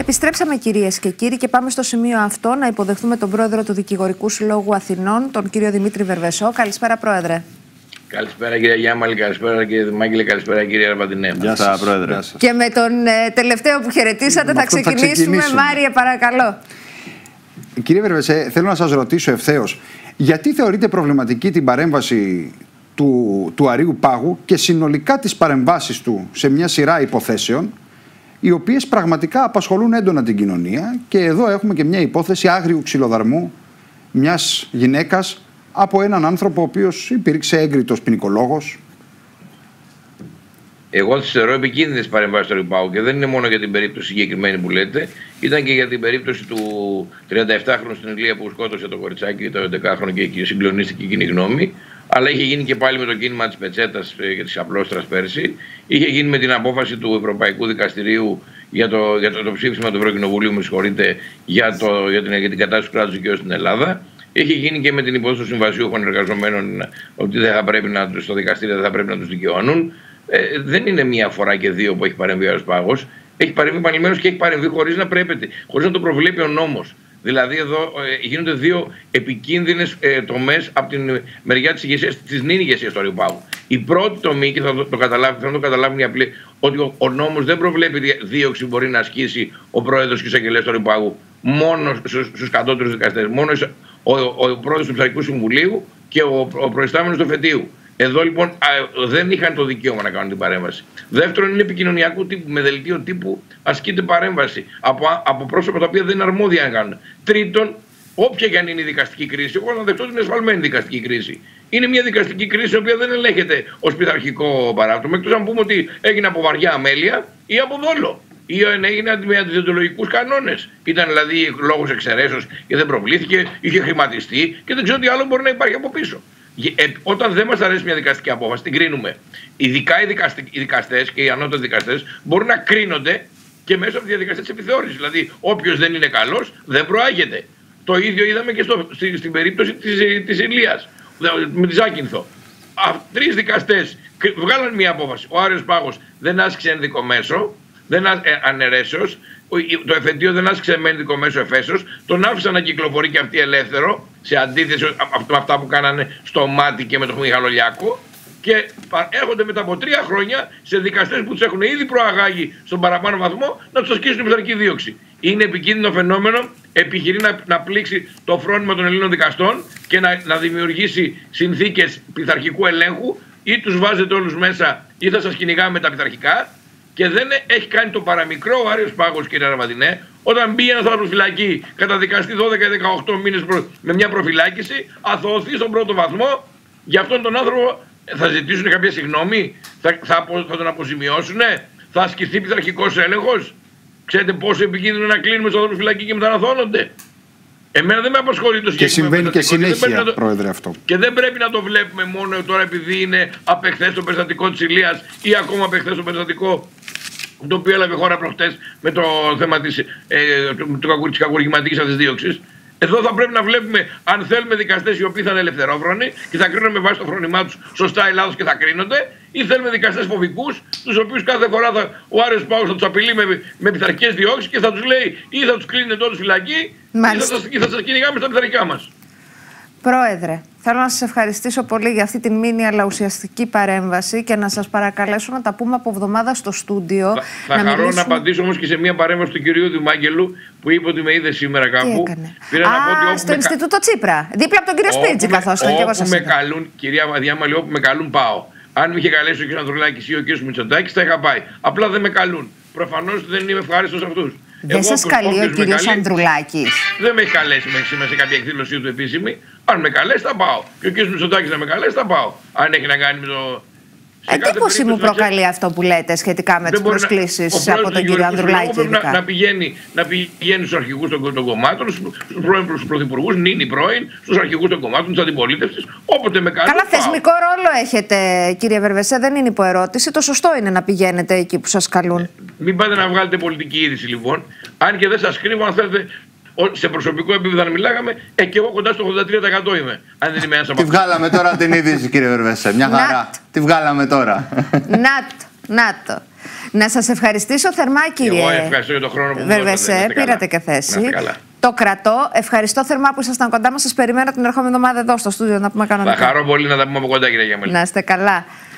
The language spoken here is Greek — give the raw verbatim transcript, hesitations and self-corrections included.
Επιστρέψαμε, κυρίες και κύριοι, και πάμε στο σημείο αυτό να υποδεχθούμε τον πρόεδρο του Δικηγορικού Συλλόγου Αθηνών, τον κύριο Δημήτρη Βερβεσό. Καλησπέρα, πρόεδρε. Καλησπέρα, κύριε Γιάμαλη, καλησπέρα, κύριε Δημάκηλε, καλησπέρα, κύριε Αρβαντινέ. Γεια σας, πρόεδρε. Γεια σας. Και με τον ε, τελευταίο που χαιρετήσατε θα ξεκινήσουμε. θα ξεκινήσουμε. Μάριε, παρακαλώ. Κύριε Βερβεσέ, θέλω να σας ρωτήσω ευθέως, γιατί θεωρείτε προβληματική την παρέμβαση του, του Αρείου Πάγου και συνολικά τις παρεμβάσεις του σε μια σειρά υποθέσεων, οι οποίες πραγματικά απασχολούν έντονα την κοινωνία, και εδώ έχουμε και μια υπόθεση άγριου ξυλοδαρμού μιας γυναίκας από έναν άνθρωπο ο οποίος υπήρξε έγκριτος ποινικολόγος? Εγώ τις θεωρώ επικίνδυνες παρεμβάσεις του Αρείου Πάγου, και δεν είναι μόνο για την περίπτωση συγκεκριμένη που λέτε, ήταν και για την περίπτωση του τριανταεφτάχρονου στην Ηλία που σκότωσε το κοριτσάκι, το έντεκαχρονο, και συγκλονίστηκε η κοινή γνώμη. Αλλά είχε γίνει και πάλι με το κίνημα της πετσέτας και της απλόστρας πέρσι. Είχε γίνει με την απόφαση του Ευρωπαϊκού Δικαστηρίου για το, για το, το ψήφισμα του Ευρωκοινοβουλίου, με συγχωρείτε, για, το, για, την, για την κατάσταση του κράτους δικαίου στην Ελλάδα. Είχε γίνει και με την υπόθεση των συμβασιούχων εργαζομένων, ότι δεν θα πρέπει να, στο δικαστήριο δεν θα πρέπει να τους δικαιώνουν. Ε, δεν είναι μία φορά και δύο που έχει παρεμβεί ο Αρέος Πάγος. Έχει παρεμβεί επανειλημμένως και έχει παρεμβεί χωρίς να πρέπει, χωρίς να το προβλέπει ο νόμος. Δηλαδή εδώ ε, γίνονται δύο επικίνδυνες ε, τομές από την μεριά της ηγεσίας, της νυν ηγεσίας του Αρείου Πάγου. Η πρώτη τομή, και θα το, το καταλάβει, θα το καταλάβουν οι απλοί, ότι ο, ο νόμος δεν προβλέπει δίωξη που μπορεί να ασκήσει ο πρόεδρος και ο εισαγγελέας του Αρείου Πάγου μόνο στους, στους κατώτερους δικαστές. Μόνο ο, ο, ο, ο πρόεδρος του Πειθαρχικού Συμβουλίου και ο, ο προϊστάμενος του εφετείου. Εδώ λοιπόν α, δεν είχαν το δικαίωμα να κάνουν την παρέμβαση. Δεύτερον, είναι επικοινωνιακού τύπου, με δελτίο τύπου ασκείται παρέμβαση από, από πρόσωπα τα οποία δεν είναι αρμόδια να κάνουν. Τρίτον, όποια και αν είναι η δικαστική κρίση, εγώ να δεχτώ την εσφαλμένη δικαστική κρίση. Είναι μια δικαστική κρίση η οποία δεν ελέγχεται ως πειθαρχικό παράπτωμα, εκτός αν πούμε ότι έγινε από βαριά αμέλεια ή από δόλο. Ή έγινε με αντιδιοντολογικούς κανόνες. Ήταν δηλαδή λόγος εξαιρέσεως και δεν προβλήθηκε, είχε χρηματιστεί και δεν ξέρω τι άλλο μπορεί να υπάρχει από πίσω. Ε, όταν δεν μας αρέσει μια δικαστική απόφαση, την κρίνουμε. Ειδικά οι, δικαστε, οι δικαστές και οι ανώτατοι δικαστές μπορούν να κρίνονται και μέσα από τη διαδικασία της επιθεώρησης. Δηλαδή, όποιος δεν είναι καλός δεν προάγεται. Το ίδιο είδαμε και στο, στη, στην περίπτωση της, της Ηλίας, με τη Ζάκυνθο. Τρεις δικαστές βγάλαν μια απόφαση. Ο Άρεος Πάγος δεν άσκησε ένδικο μέσο, δεν α, ε, αναιρέσεως. Το εφετείο δεν άσκησε με ένδικο μέσο εφέσεως, τον άφησαν να κυκλοφορεί και αυτή ελεύθερο, σε αντίθεση με αυτά που κάνανε στο Μάτι και με τον Μιχαλολιάκο, και έρχονται μετά από τρία χρόνια σε δικαστές που τους έχουν ήδη προαγάγει στον παραπάνω βαθμό να τους ασκήσουν την πειθαρχική δίωξη. Είναι επικίνδυνο φαινόμενο, επιχειρεί να, να πλήξει το φρόνημα των Ελλήνων δικαστών και να, να δημιουργήσει συνθήκες πειθαρχικού ελέγχου, ή τους βάζετε όλους μέσα ή θα σας κυνηγάμε με τα πειθαρχικά. Και δεν έχει κάνει το παραμικρό ο Άρεος Πάγος, κύριε Αρβαντινέ, όταν μπει ένας άνθρωπος φυλακή, καταδικαστεί δώδεκα ή δεκαοκτώ μήνες με μια προφυλάκηση, αθωωωθεί στον πρώτο βαθμό, για αυτόν τον άνθρωπο θα ζητήσουν κάποια συγγνώμη, θα, θα, θα τον αποζημιώσουν, θα ασκηθεί πειθαρχικός έλεγχος. Ξέρετε πόσο επικίνδυνο να κλείνουμε στον άνθρωπο φυλακή και μετά να θώνονται? Εμένα δεν με απασχολεί το συγκεκριμένο. Και συμβαίνει και συνέχεια, το... πρόεδρε, αυτό. Και δεν πρέπει να το βλέπουμε μόνο τώρα επειδή είναι απεχθές το περιστατικό της Ηλίας ή ακόμα απεχθές το περιστατικό το οποίο έλαβε χώρα προχτές με το θέμα της, ε, της κακουργηματικής αυτής. Εδώ θα πρέπει να βλέπουμε αν θέλουμε δικαστές οι οποίοι θα είναι ελευθερόφρονοι και θα κρίνουν με βάση το φρόνημά τους σωστά ή λάθος και θα κρίνονται, ή θέλουμε δικαστές φοβικούς, τους οποίους κάθε φορά θα, ο Άρεος Πάγος θα τους απειλεί με, με πειθαρχικές διώξεις και θα τους λέει ή θα τους κλείνετε όλους φυλακή ή θα σας, θα σας κυνηγάμε στα πειθαρχικά μας. Πρόεδρε, θέλω να σας ευχαριστήσω πολύ για αυτή την μήνυ αλλά ουσιαστική παρέμβαση και να σας παρακαλέσω να τα πούμε από εβδομάδα στο στούντιο. Θα, θα να χαρώ μιλήσουμε... να απαντήσω όμως και σε μια παρέμβαση του κυρίου Δημάκελου που είπε ότι με είδε σήμερα κάπου. Πήρα Α, να πω ότι στο Ινστιτούτο με... Τσίπρα, δίπλα από τον κύριο Σπίτζη, καθώς ήταν και εγώ σας με καλούν, κυρία Διάμαλη, όπου με καλούν πάω. Αν με είχε καλέσει ο κ. Ανδρουλάκης ή ο κ. Μητσοτάκης θα είχα πάει. Απλά δεν με καλούν. Προφανώς δεν είμαι ευχάριστος αυτούς. Δεν σας καλεί ο κύριος Ανδρουλάκης? Δεν με έχει καλέσει μέχρι σήμερα σε κάποια εκδήλωσή του επίσημη. Αν με καλέσει θα πάω. Και ο κύριος Μητσοτάκης να με καλέσει θα πάω. Αν έχει να κάνει με το... Εντύπωση μου προκαλεί αυτό που λέτε σχετικά με τις προσκλήσεις να... από τον κύριο Ανδρουλάκη. Να, να, πηγαίνει, να πηγαίνει στους αρχηγούς των, των κομμάτων, στους πρώην πρωθυπουργούς, νυν ή πρώην, στους αρχηγούς των κομμάτων, της αντιπολίτευσης, όποτε με καλούν. Καλά, θεσμικό ρόλο έχετε, κύριε Βερβεσέ, δεν είναι υποερώτηση. Το σωστό είναι να πηγαίνετε εκεί που σας καλούν. Ε, μην πάτε να βγάλετε πολιτική είδηση λοιπόν. Αν και δεν σας κρύβω, αν θέλετε. Σε προσωπικό επίπεδο αν μιλάγαμε, ε, και εγώ κοντά στο ογδόντα τρία τοις εκατό είμαι. Αν δεν είμαι ένας από αυτούς. Τη βγάλαμε τώρα την είδηση, κύριε Βερβεσέ. Μια χαρά. Τη βγάλαμε τώρα. Νατ. Να το. Να σας ευχαριστήσω θερμά, κύριε. Εγώ ευχαριστώ για τον χρόνο που μου Βερβεσέ, πήρατε και θέση. Το κρατώ. Ευχαριστώ θερμά που ήσασταν κοντά μας. Σας περιμένω την ερχόμενη εβδομάδα εδώ στο στούντιο να πούμε κανονικά. Θα χαρώ πολύ να τα πούμε από κοντά, κύριε Γιαμέλη. Να είστε καλά.